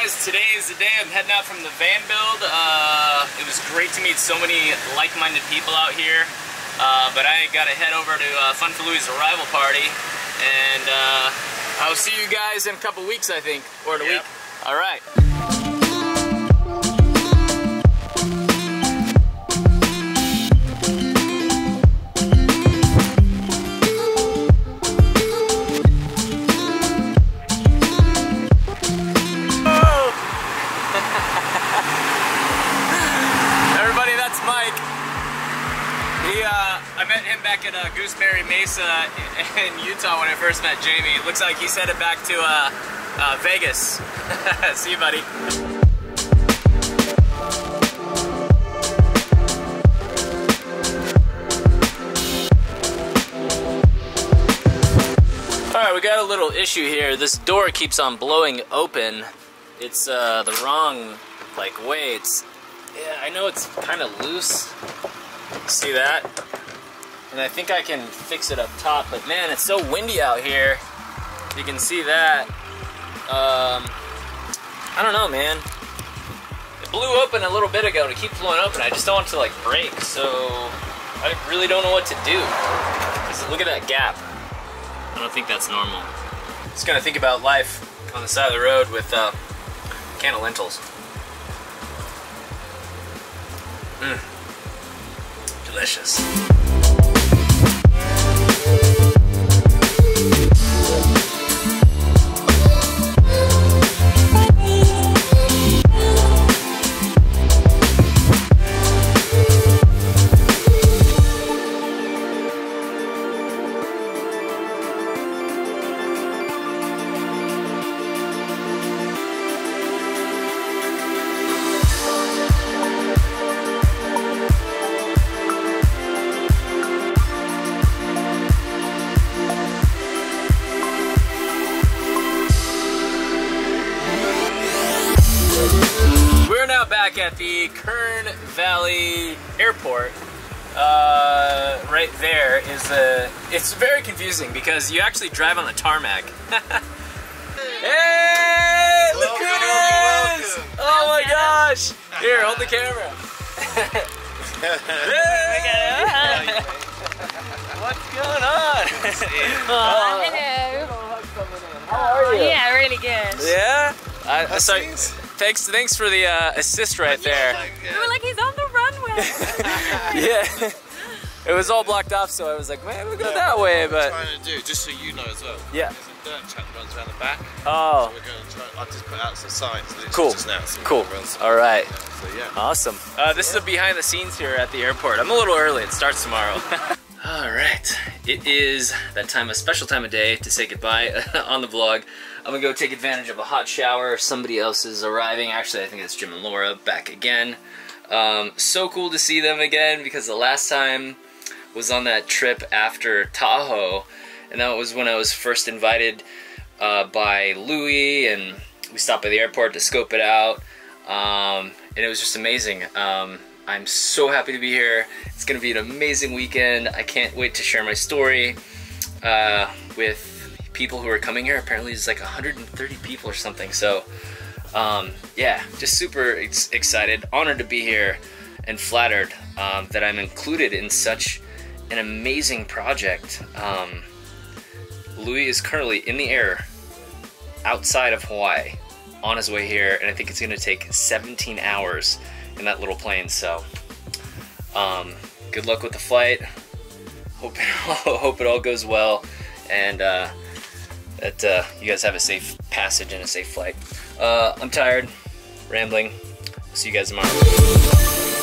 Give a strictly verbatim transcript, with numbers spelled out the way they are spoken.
guys, today is the day I'm heading out from the van build. Uh, it was great to meet so many like-minded people out here, uh, but I gotta head over to uh, Fun for Louie's arrival party, and uh, I'll see you guys in a couple weeks, I think, or in a yep. week. All right. I met him back at uh, Gooseberry Mesa in Utah when I first met Jamie. It looks like he's headed back to uh, uh, Vegas. See you, buddy. Alright, we got a little issue here. This door keeps on blowing open. It's uh, the wrong like way. It's, yeah, I know it's kind of loose. See that? And I think I can fix it up top, but man, it's so windy out here. You can see that. Um, I don't know, man. It blew open a little bit ago and it keeps blowing open. I just don't want it to like break, so I really don't know what to do. Just look at that gap. I don't think that's normal. Just gonna think about life on the side of the road with uh, a can of lentils. Mmm. Delicious. Back at the Kern Valley Airport. Uh, right there is a. It's very confusing because you actually drive on the tarmac. Hey, look who it is! Oh my gosh! Here, hold the camera. Hey! What's going on? Oh, hello. How are you? Yeah, really good. Yeah. I, I saw. Thanks, thanks for the uh, assist right there. We were like, he's on the runway. Yeah, it was all blocked off, so I was like, man, we'll go that way. But what we're trying to do, just so you know as well. Yeah. There's a dirt track that runs around the back. Oh. So we're going to try. I just put out some signs. Cool. Just now, so cool. All right. Yeah, so yeah. Awesome. Uh, this yeah. is a behind the scenes here at the airport. I'm a little early. It starts tomorrow. All right. It is that time, a special time of day to say goodbye on the vlog. I'm gonna go take advantage of a hot shower. Somebody else is arriving. Actually, I think it's Jim and Laura back again. Um, so cool to see them again because the last time was on that trip after Tahoe, and that was when I was first invited uh, by Louie, and we stopped by the airport to scope it out, um, and it was just amazing. Um, I'm so happy to be here. It's gonna be an amazing weekend. I can't wait to share my story uh, with people who are coming here. Apparently there's like one hundred thirty people or something, so um, yeah, just super ex excited, honored to be here, and flattered um, that I'm included in such an amazing project. Um, Louie is currently in the air outside of Hawaii on his way here, and I think it's gonna take seventeen hours in that little plane, so um, good luck with the flight. Hope it all, hope it all goes well, and uh, that uh, you guys have a safe passage and a safe flight. Uh, I'm tired, rambling. See you guys tomorrow.